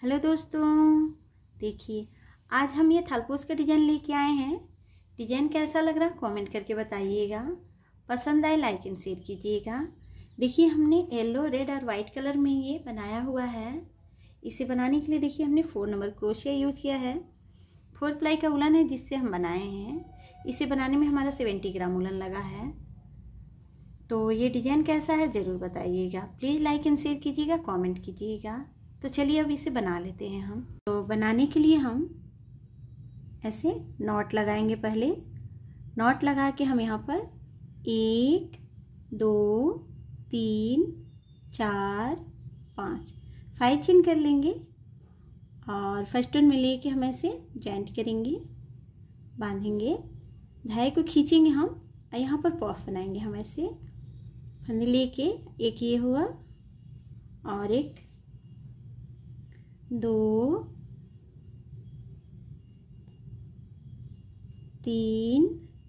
Hello दोस्तों, देखिए आज हम ये थालपोस का डिज़ाइन लेके आए हैं। डिज़ाइन कैसा लग रहा कमेंट करके बताइएगा। पसंद आए लाइक एंड शेयर कीजिएगा। देखिए हमने येलो, रेड और वाइट कलर में ये बनाया हुआ है। इसे बनाने के लिए देखिए हमने 4 नंबर क्रोशिया यूज किया है। 4 प्लाई का उलन है जिससे हम बनाए हैं। इसे बनाने में हमारा 70 ग्राम उलन लगा है। तो ये डिज़ाइन कैसा है ज़रूर बताइएगा। प्लीज़ लाइक एंड शेयर कीजिएगा, कमेंट कीजिएगा। तो चलिए अब इसे बना लेते हैं हम। तो बनाने के लिए हम ऐसे नॉट लगाएंगे। पहले नॉट लगा के हम यहाँ पर 1 2 3 4 5 चेन कर लेंगे और फर्स्ट वन में लेके हम ऐसे जॉइंट करेंगे, बांधेंगे, धागे को खींचेंगे हम और यहाँ पर पॉफ बनाएंगे। हम ऐसे फंदे लेके एक ये हुआ और एक 2 3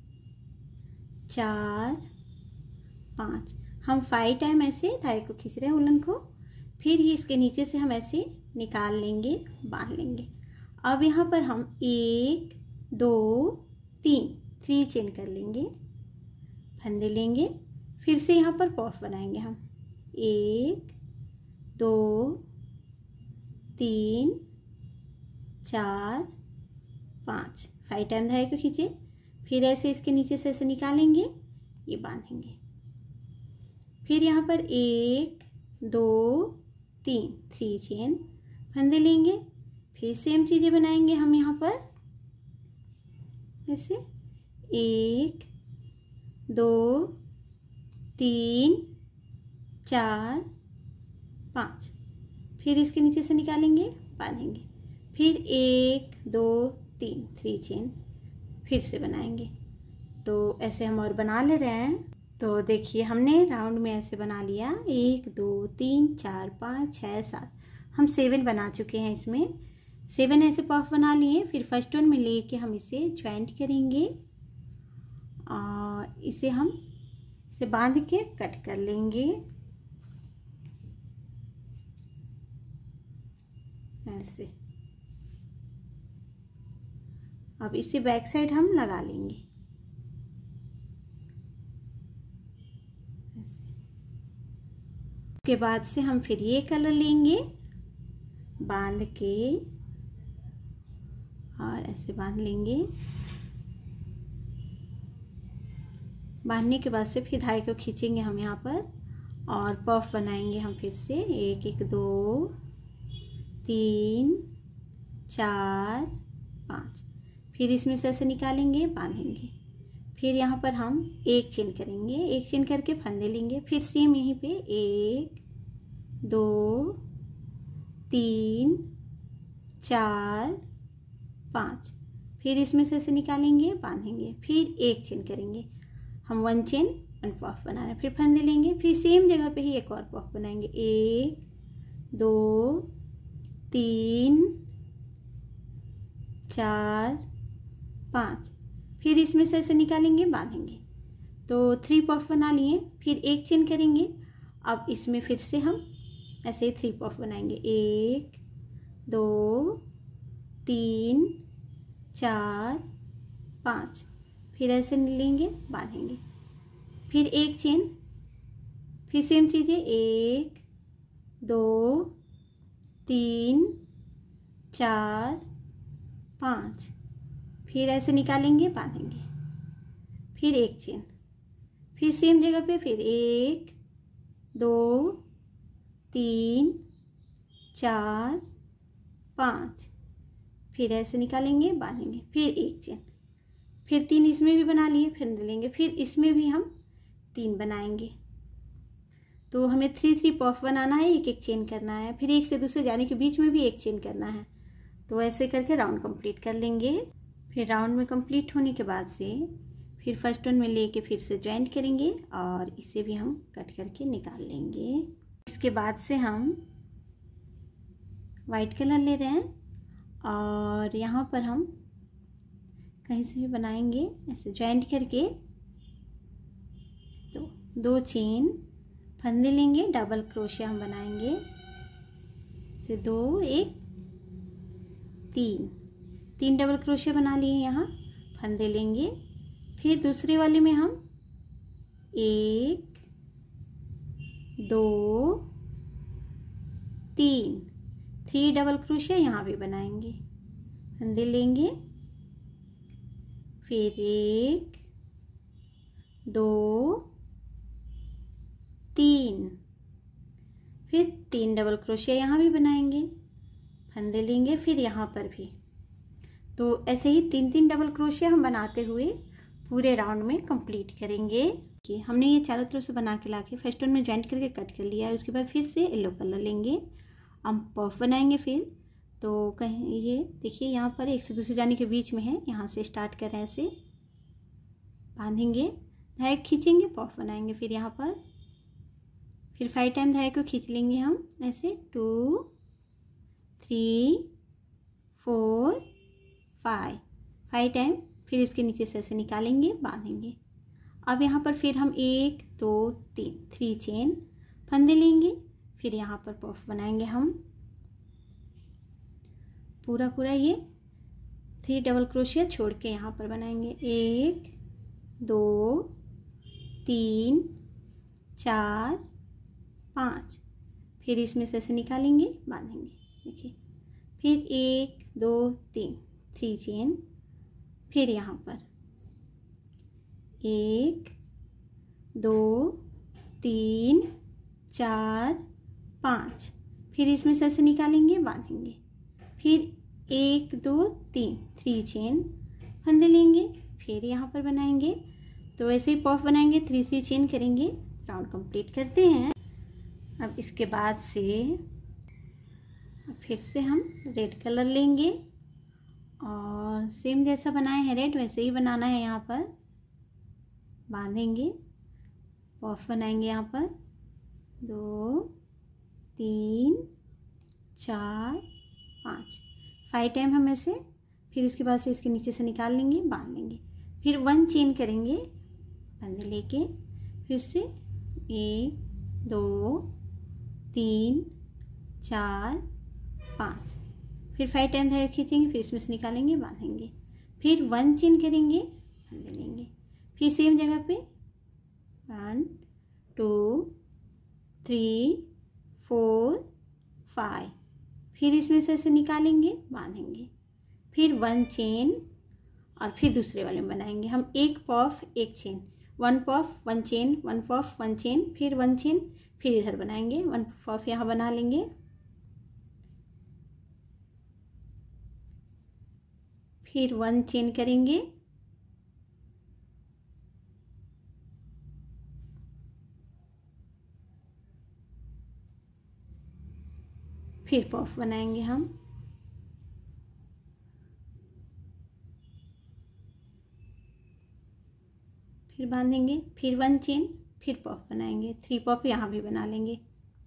4 5 हम 5 टाइम ऐसे धागे को खींच रहे हैं उलन को। फिर ही इसके नीचे से हम ऐसे निकाल लेंगे, बांध लेंगे। अब यहाँ पर हम 1 2 3 चेन कर लेंगे, फंदे लेंगे, फिर से यहाँ पर पॉफ बनाएंगे हम 1 2 3 4 5 टाइम धागे को खींचे, फिर ऐसे इसके नीचे से ऐसे निकालेंगे, ये बांधेंगे। फिर यहाँ पर 1 2 3 चेन, फंदे लेंगे, फिर सेम चीज़ें बनाएंगे हम यहाँ पर ऐसे 1 2 3 4 5, फिर इसके नीचे से निकालेंगे, बांधेंगे, फिर 1 2 3 चेन फिर से बनाएंगे। तो ऐसे हम और बना ले रहे हैं। तो देखिए हमने राउंड में ऐसे बना लिया 1 2 3 4 5 6 7, हम 7 बना चुके हैं। इसमें 7 ऐसे पफ बना लिए। फिर फर्स्ट वन में लेके हम इसे ज्वाइंट करेंगे और इसे हम इसे बांध के कट कर लेंगे ऐसे। अब इसे बैक साइड हम लगा लेंगे ऐसे। उसके बाद से हम फिर ये कलर लेंगे, बांध के और ऐसे बांध लेंगे। बांधने के बाद से फिर धागे को खींचेंगे हम यहाँ पर और पफ बनाएंगे हम फिर से 1 1 2 3 4 5, फिर इसमें से ऐसे निकालेंगे, बांधेंगे। फिर यहाँ पर हम 1 चेन करेंगे, 1 चेन करके फंदे लेंगे, फिर सेम यहीं पे 1 2 3 4 5, फिर इसमें से ऐसे निकालेंगे, बांधेंगे, फिर 1 चेन करेंगे हम, 1 चेन 1 पफ बना रहे हैं, फिर फंदे लेंगे, फिर सेम जगह पे ही एक और पफ बनाएंगे 1 2 3 4 5, फिर इसमें से ऐसे निकालेंगे, बांधेंगे। तो 3 पफ बना लिए, फिर 1 चेन करेंगे। अब इसमें फिर से हम ऐसे 3 पफ बनाएंगे 1 2 3 4 5, फिर ऐसे लेंगे, बांधेंगे, फिर 1 चेन, फिर सेम चीज़ें 1 2 3 4 5, फिर ऐसे निकालेंगे, बांधेंगे, फिर 1 चेन, फिर सेम जगह पे फिर 1 2 3 4 5, फिर ऐसे निकालेंगे, बांधेंगे, फिर 1 चेन, फिर 3 इसमें भी बना लिए, फिर लेंगे, फिर इसमें भी हम 3 बनाएंगे। तो हमें 3 पफ बनाना है, 1 चेन करना है, फिर एक से दूसरे जाने के बीच में भी 1 चेन करना है। तो ऐसे करके राउंड कंप्लीट कर लेंगे। फिर राउंड में कंप्लीट होने के बाद से फिर फर्स्ट वन में लेके फिर से ज्वाइंट करेंगे और इसे भी हम कट करके निकाल लेंगे। इसके बाद से हम वाइट कलर ले रहे हैं और यहाँ पर हम कहीं से भी बनाएंगे ऐसे ज्वाइंट करके। तो 2 चेन, फंदे लेंगे, डबल क्रोशिया हम बनाएंगे से 2 1 तीन डबल क्रोशिया बना लिए यहाँ, फंदे लेंगे। फिर दूसरे वाले में हम 1 2 3 डबल क्रोशिया यहाँ भी बनाएंगे, फंदे लेंगे। फिर 1 2 3, फिर 3 डबल क्रोशिया यहाँ भी बनाएंगे, फंदे लेंगे। फिर यहाँ पर भी तो ऐसे ही 3 डबल क्रोशिया हम बनाते हुए पूरे राउंड में कंप्लीट करेंगे। कि हमने ये चारों तरफ से बना के लाके फर्स्ट वन में ज्वाइंट करके कट कर लिया है। उसके बाद फिर से येलो कलर लेंगे, हम पफ बनाएंगे। फिर तो कहीं ये देखिए यहाँ पर एक से दूसरे जाने के बीच में है, यहाँ से स्टार्ट करें, ऐसे बांधेंगे, धागे खींचेंगे, पफ बनाएंगे। फिर यहाँ पर फिर 5 टाइम धागे को खींच लेंगे हम, ऐसे 2 3 4 5 टाइम। फिर इसके नीचे से ऐसे निकालेंगे, बांधेंगे। अब यहाँ पर फिर हम 1 2 3 चेन, फंदे लेंगे। फिर यहाँ पर पफ बनाएंगे हम पूरा ये 3 डबल क्रोशिया छोड़ के यहाँ पर बनाएंगे। 1 2 3 4 5, फिर इसमें से ऐसे निकालेंगे, बांधेंगे। देखिए फिर 1 2 3 चेन। फिर यहाँ पर 1 2 3 4 5, फिर इसमें से ऐसे निकालेंगे, बांधेंगे। फिर 1 2 3 चेन, फंदे लेंगे। फिर यहाँ पर बनाएंगे, तो ऐसे ही पफ बनाएंगे, 3 चेन करेंगे, राउंड कंप्लीट करते हैं। अब इसके बाद से फिर से हम रेड कलर लेंगे और सेम जैसा बनाए हैं रेड वैसे ही बनाना है। यहाँ पर बांधेंगे, पफ बनाएंगे, यहाँ पर 2 3 4 5 टाइम हम ऐसे। फिर इसके बाद से इसके नीचे से निकाल लेंगे, बांध लेंगे। फिर 1 चेन करेंगे, फंदे लेके, फिर से 1 2 3 4 5, फिर 5 टाइम धागे खींचेंगे, फिर इसमें से निकालेंगे, बांधेंगे। फिर 1 चेन करेंगे, फंदे लेंगे। फिर सेम जगह पे 1 2 3 4 5, फिर इसमें से ऐसे निकालेंगे, बांधेंगे। फिर 1 चेन और फिर दूसरे वाले में बनाएंगे हम 1 puff 1 chain, 1 puff 1 chain, 1 puff 1 chain, फिर 1 चेन, फिर इधर बनाएंगे 1 पफ यहाँ बना लेंगे। फिर 1 चेन करेंगे, फिर पफ बनाएंगे हम। फिर बांधेंगे, फिर 1 चेन, फिर पफ बनाएंगे, 3 पफ यहाँ भी बना लेंगे।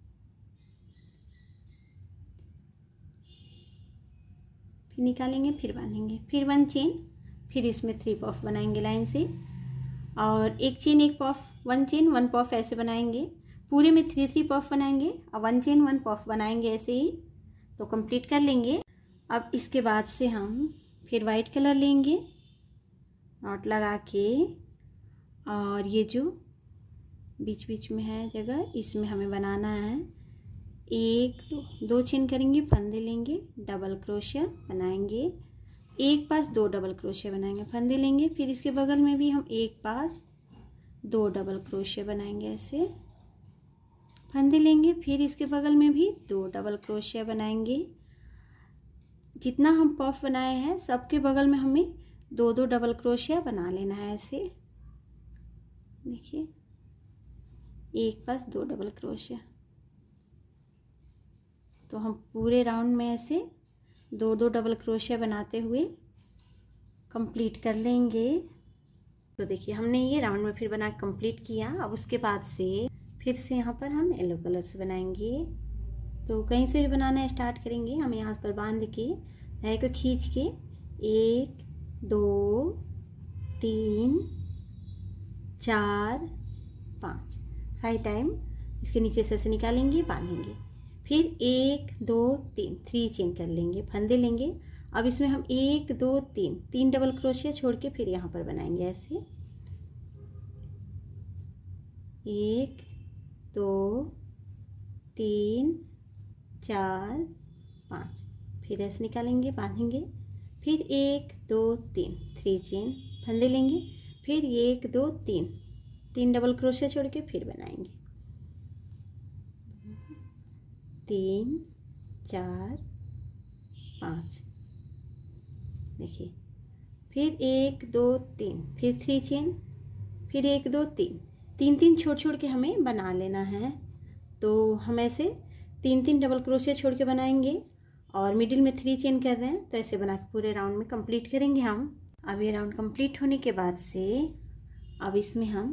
फिर निकालेंगे, फिर बांधेंगे, फिर 1 चेन, फिर इसमें 3 पफ बनाएंगे लाइन से, और 1 चेन 1 पफ, 1 चेन 1 पफ ऐसे बनाएंगे। पूरे में 3 पफ बनाएंगे और 1 चेन 1 पफ बनाएंगे, ऐसे ही तो कंप्लीट कर लेंगे। अब इसके बाद से हम फिर वाइट कलर लेंगे, नॉट लगा के, और ये जो बीच बीच में है जगह, इसमें हमें बनाना है 1 2 चेन करेंगे, फंदे लेंगे, डबल क्रोशिया बनाएंगे, एक पास 2 डबल क्रोशिया बनाएंगे, फंदे लेंगे। फिर इसके बगल में भी हम एक पास 2 डबल क्रोशिया बनाएंगे, ऐसे फंदे लेंगे। फिर इसके बगल में भी 2 डबल क्रोशिया बनाएंगे। जितना हम पफ बनाए हैं सबके बगल में हमें 2 डबल क्रोशिया बना लेना है, ऐसे देखिए, एक पास 2 डबल क्रोशिया। तो हम पूरे राउंड में ऐसे 2 डबल क्रोशिया बनाते हुए कंप्लीट कर लेंगे। तो देखिए हमने ये राउंड में फिर बना कंप्लीट किया। अब उसके बाद से फिर से यहाँ पर हम येलो कलर से बनाएंगे। तो कहीं से भी बनाना स्टार्ट करेंगे, हम यहाँ पर बांध के धागे को खींच के 1 2 3 4 5 टाइम इसके नीचे से ऐसे निकालेंगे, बांधेंगे। फिर 1 2 3 चेन कर लेंगे, फंदे लेंगे अब इसमें हम 1 2 3 डबल क्रोशिया छोड़ के फिर यहाँ पर बनाएंगे ऐसे 1 2 3 4 5, फिर ऐसे निकालेंगे, बांधेंगे, फिर 1 2 3 3 चेन फंदे लेंगे, फिर 1 2 3 डबल क्रोशिया छोड़ के फिर बनाएंगे 3 4 5। देखिए, फिर 1 2 3, फिर 3 चेन, फिर 1 2 3 छोड़ के हमें बना लेना है। तो हम ऐसे 3 डबल क्रोशिया छोड़ के बनाएंगे और मिडिल में 3 चेन कर रहे हैं, तो ऐसे बना के पूरे राउंड में कंप्लीट करेंगे हम। अब ये राउंड कंप्लीट होने के बाद से अब इसमें हम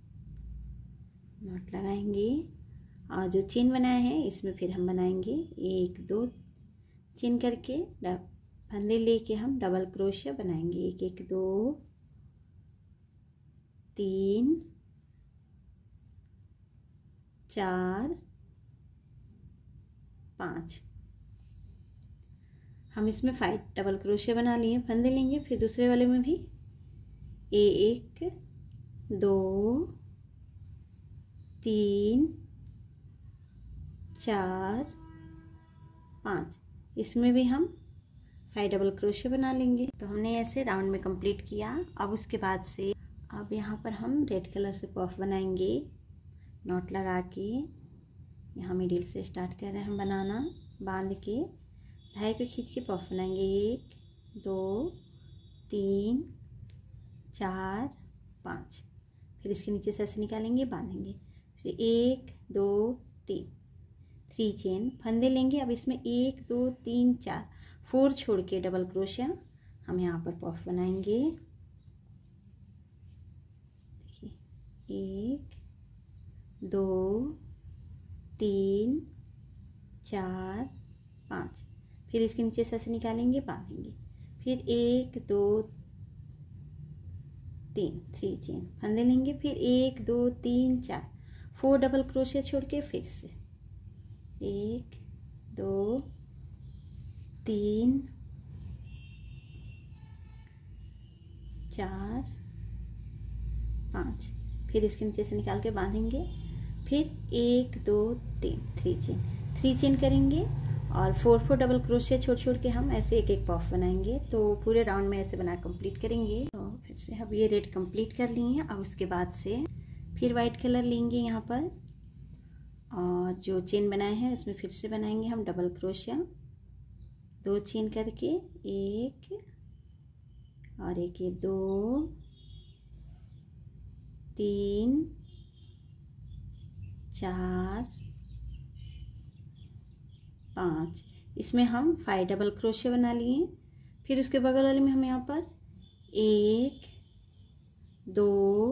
नॉट लगाएंगे और जो चेन बनाए हैं इसमें फिर हम बनाएंगे 1 2 चेन करके फंदे लेके हम डबल क्रोशिया बनाएंगे 1 1 2 3 4 5। हम इसमें 5 डबल क्रोशिया बना लिए, फंदे लेंगे, फिर दूसरे वाले में भी 1 2 3 4 5, इसमें भी हम 5 डबल क्रोशिया बना लेंगे। तो हमने ऐसे राउंड में कंप्लीट किया। अब उसके बाद से अब यहाँ पर हम रेड कलर से पफ बनाएंगे, नॉट लगा के यहाँ मिडिल से स्टार्ट कर रहे हैं हम बनाना, बांध के धागे को खींच के पफ बनाएंगे 1 2 3 4 5, फिर इसके नीचे से ऐसे निकालेंगे, बांधेंगे, फिर 1 2 3 चेन फंदे लेंगे। अब इसमें 1 2 3 4 छोड़ के डबल क्रोशिया हम यहाँ पर पफ बनाएंगे। देखिए 1 2 3 4 5, फिर इसके नीचे से ऐसे निकालेंगे, बांधेंगे, फिर 1 2 3 चेन फंदे लेंगे, फिर 1 2 3 4 डबल क्रोशिया छोड़ के फिर से 1 2 3 4 5, फिर इसके नीचे से निकाल के बांधेंगे, फिर 1 2 3 चेन करेंगे और 4 डबल क्रोशिया छोड़ के हम ऐसे एक एक पफ बनाएंगे। तो पूरे राउंड में ऐसे बना कंप्लीट करेंगे। तो फिर से अब ये रेड कंप्लीट कर लिए हैं। अब उसके बाद से फिर वाइट कलर लेंगे यहाँ पर और जो चेन बनाए हैं उसमें फिर से बनाएंगे हम डबल क्रोशिया, 2 चेन करके 1 और 1 ये 2 3 4 5, इसमें हम 5 डबल क्रोशिया बना लिए। फिर उसके बगल वाले में हम यहाँ पर 1 2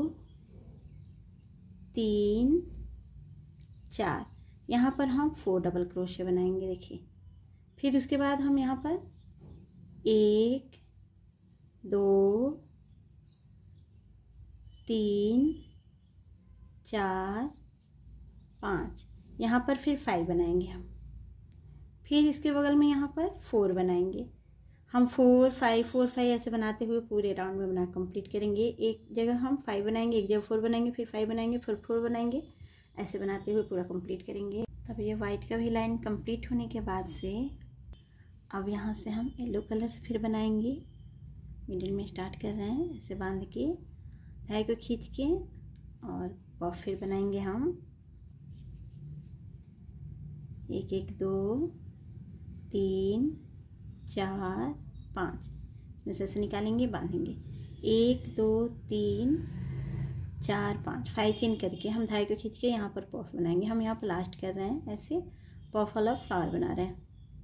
3 4, यहाँ पर हम 4 डबल क्रोशिया बनाएंगे। देखिए, फिर उसके बाद हम यहाँ पर 1 2 3 4 5, यहाँ पर फिर 5 बनाएंगे हम। फिर इसके बगल में यहाँ पर 4 बनाएंगे हम, 4 5 4 5 ऐसे बनाते हुए पूरे राउंड में बना कंप्लीट करेंगे। एक जगह हम 5 बनाएंगे, एक जगह 4 बनाएंगे, फिर 5 बनाएंगे, फिर 4 बनाएंगे, ऐसे बनाते हुए पूरा कंप्लीट करेंगे। तब ये वाइट का भी लाइन कंप्लीट होने के बाद से अब यहाँ से हम येलो कलर से फिर बनाएंगे। मिडिल में स्टार्ट कर रहे हैं, ऐसे बांध के धागे को खींच के और पफ फिर बनाएंगे हम 1 1 2 3 4 5, इसमें से ऐसे निकालेंगे, बांधेंगे, 1 2 3 4 5 चेन करके हम धागे को खींच के यहाँ पर पफ बनाएंगे। हम यहाँ पर लास्ट कर रहे हैं, ऐसे पफ वाला फ्लावर बना रहे हैं।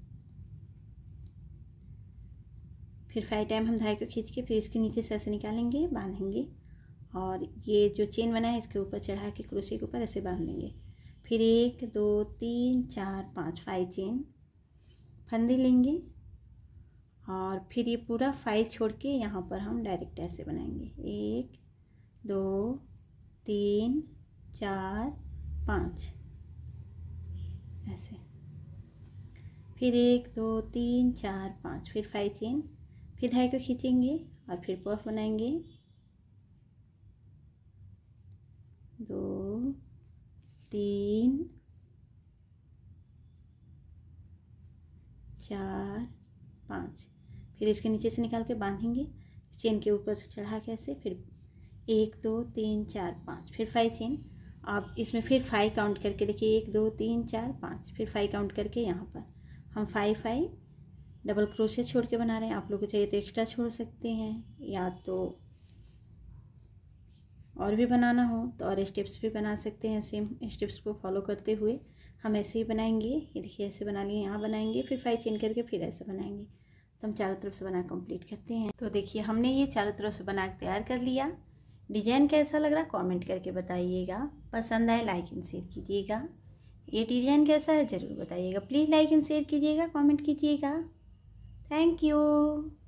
फिर 5 टाइम हम धागे को खींच के फिर इसके नीचे से ऐसे निकालेंगे, बांधेंगे और ये जो चेन बना है इसके ऊपर चढ़ा के क्रोशे के ऊपर ऐसे बांध लेंगे। फिर 1 2 3 4 5 चेन फंदे लेंगे और फिर ये पूरा 5 छोड़ के यहाँ पर हम डायरेक्ट ऐसे बनाएंगे, 1 2 3 4 5 ऐसे। फिर 1 2 3 4 5, फिर 5 चेन, फिर धागे को खींचेंगे और फिर पफ बनाएंगे। 2 3 4 5, फिर इसके नीचे से निकाल के बांधेंगे चेन के ऊपर चढ़ा के ऐसे, फिर 1 2 3 4 5, फिर 5 चेन। आप इसमें फिर 5 काउंट करके देखिए, 1 2 3 4 5, फिर 5 काउंट करके यहाँ पर हम 5 डबल क्रोशे छोड़ के बना रहे हैं। आप लोग को चाहिए तो एक्स्ट्रा छोड़ सकते हैं, या तो और भी बनाना हो तो और स्टेप्स भी बना सकते हैं। सेम स्टेप्स को फॉलो करते हुए हम ऐसे ही बनाएंगे। ये देखिए ऐसे बना लिए, यहाँ बनाएंगे, फिर 5 चेन करके फिर ऐसे बनाएंगे। तो हम चारों तरफ से बना कंप्लीट करते हैं। तो देखिए हमने ये चारों तरफ से बना के तैयार कर लिया। डिज़ाइन कैसा लग रहा कमेंट करके बताइएगा। पसंद आए लाइक एंड शेयर कीजिएगा। ये डिज़ाइन कैसा है ज़रूर बताइएगा। प्लीज़ लाइक एंड शेयर कीजिएगा, कमेंट कीजिएगा। Thank you.